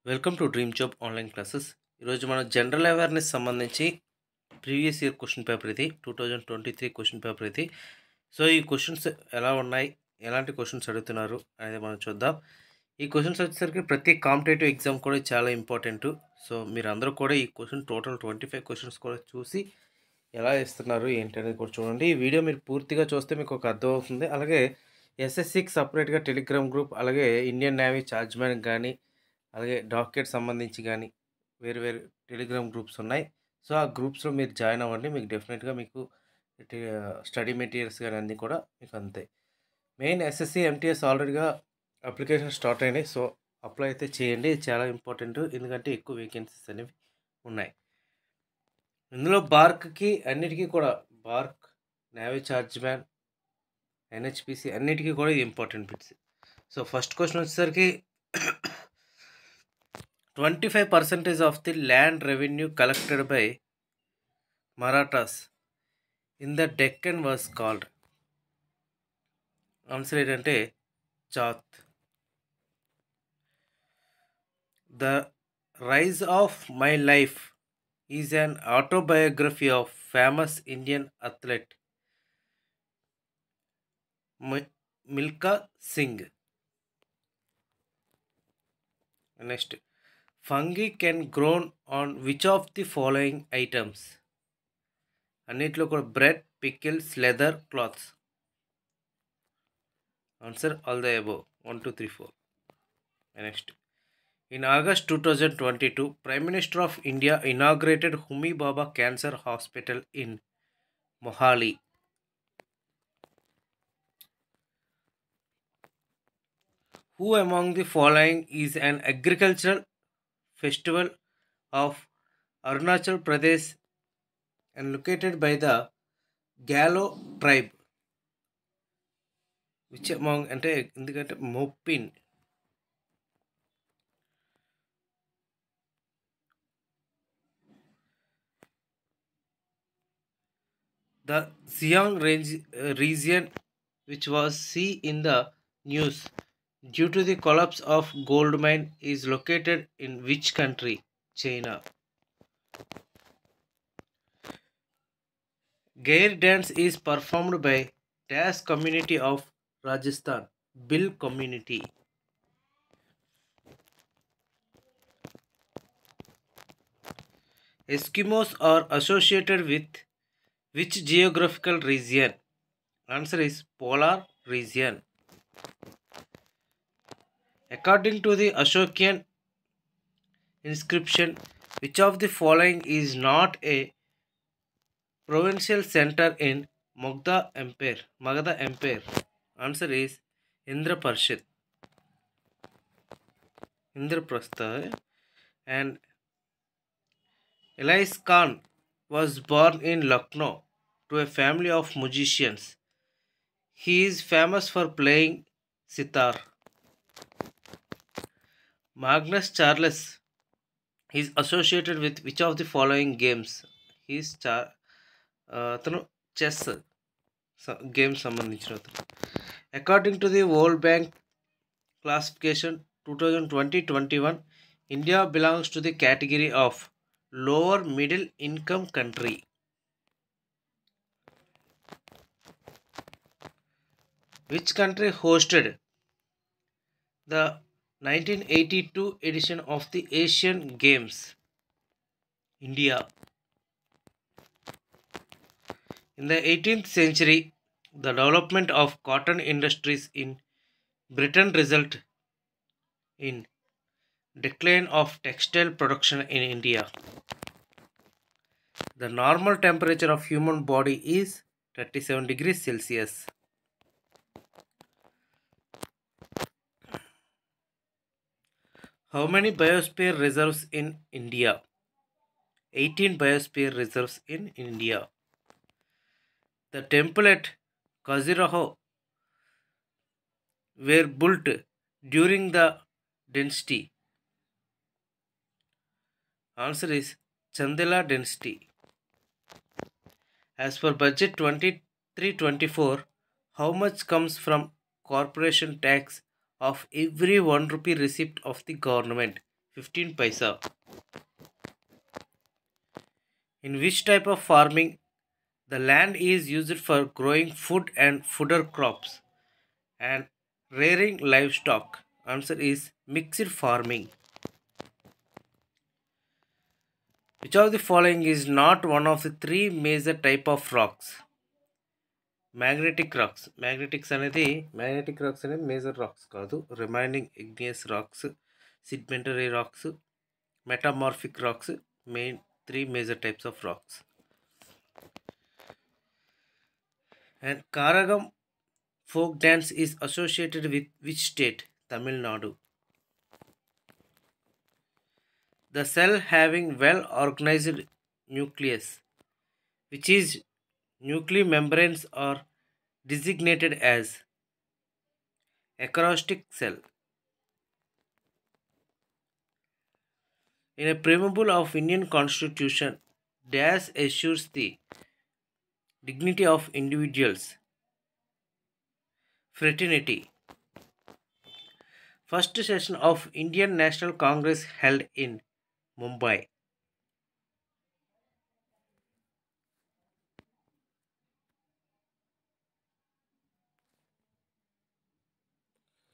Welcome to dream job online classes. ఈరోజు మనం general awareness సంబంధించి ప్రీవియస్ ఇయర్ క్వశ్చన్ పేపర్ ఇది 2023 క్వశ్చన్ పేపర్ ఇది. సో ఈ క్వశ్చన్స్ ఎలా ఉన్నాయి, ఎలాంటి క్వశ్చన్స్ అడుగుతున్నారు అనేది మనం చూద్దాం. ఈ క్వశ్చన్స్ వచ్చేసరికి ప్రతి కాంపిటేటివ్ ఎగ్జామ్ కూడా చాలా ఇంపార్టెంట్. సో మీరు అందరూ కూడా ఈ క్వశ్చన్ టోటల్ 25 క్వశ్చన్స్ కూడా చూసి ఎలా ఇస్తున్నారు ఏంటి అనేది కూడా చూడండి. ఈ వీడియో మీరు పూర్తిగా చూస్తే మీకు ఒక అర్థం అవుతుంది. అలాగే ఎస్ఎస్సికి సపరేట్గా టెలిగ్రామ్ గ్రూప్, అలాగే ఇండియన్ నేవీ చార్జ్మెన్కి కానీ, అలాగే డాక్యుమెంట్ సంబంధించి కానీ వేరు వేరు టెలిగ్రామ్ గ్రూప్స్ ఉన్నాయి. సో ఆ గ్రూప్స్లో మీరు జాయిన్ అవ్వండి. మీకు డెఫినెట్గా మీకు స్టడీ మెటీరియల్స్ కానీ అన్నీ కూడా మీకు అంతే. మెయిన్ ఎస్ఎస్సి ఎంటీఎస్ ఆల్రెడీగా అప్లికేషన్ స్టార్ట్ అయినాయి. సో అప్లై అయితే చేయండి, ఇది చాలా ఇంపార్టెంట్. ఎందుకంటే ఎక్కువ వేకెన్సీస్ అనేవి ఉన్నాయి ఇందులో. బార్క్కి అన్నిటికీ కూడా, బార్క్, నేవీ చార్జ్మ్యాన్, ఎన్హెచ్పిసి అన్నిటికీ కూడా ఇది important bits. So first question వచ్చేసరికి 25% of the land revenue collected by Marathas in the Deccan was called. Answer ఏంటంటే Chauth. The Rise of My Life is an autobiography of famous Indian athlete Milkha Singh. Next, fungi can grow on which of the following items? అన్నిట్లో కూడా bread, pickles, leather, clothes. Answer all the above 1 2 3 4. Next, in August 2022, Prime Minister of India inaugurated Homi Bhabha Cancer Hospital in Mohali. Who among the following is an agricultural festival of Arunachal Pradesh and located by the Galo tribe? Which among అంటే ఎందుకంటే Mopin. The Siang region, which was seen in the news due to the collapse of gold mine, is located in which country? China. Gair dance is performed by Das community of Rajasthan. Bill community. Eskimos are associated with which geographical region? Answer is polar region. According to the Ashokian inscription, which of the following is not a provincial center in Magadha Empire? Answer is Indraprastha. And Elias Khan was born in Lucknow to a family of musicians. He is famous for playing sitar. Magnus Carlsen is associated with which of the following games? He is అతను chess game సంబంధించిన అతను. According to the world bank classification 2020-21, India belongs to the category of lower middle income country. Which country hosted the 1982 edition of the Asian Games? India. In the 18th century, the development of cotton industries in Britain resulted in decline of textile production in India. The normal temperature of human body is 37 degrees Celsius. How many biosphere reserves in India? 18 biosphere reserves in India. The temple at Khajuraho were built during the dynasty. Answer is Chandela dynasty. As per budget 23-24, how much comes from corporation tax of every 1 rupee receipt of the government? 15 paisa. In which type of farming the land is used for growing food and fodder crops and rearing livestock? Answer is mixed farming. Which of the following is not one of the three major type of rocks? Magnetic rocks. Magnetic rocks అనేది major rocks కాదు. Remaining igneous rocks, sedimentary rocks, metamorphic rocks main 3 major types of rocks. And Karagam folk dance is associated with which state? Tamil Nadu. The cell having well organized nucleus, which is nuclear membranes, are designated as acrostic cell. In a preamble of Indian Constitution, dash assures the dignity of individuals. Fraternity. First session of Indian National Congress held in Mumbai.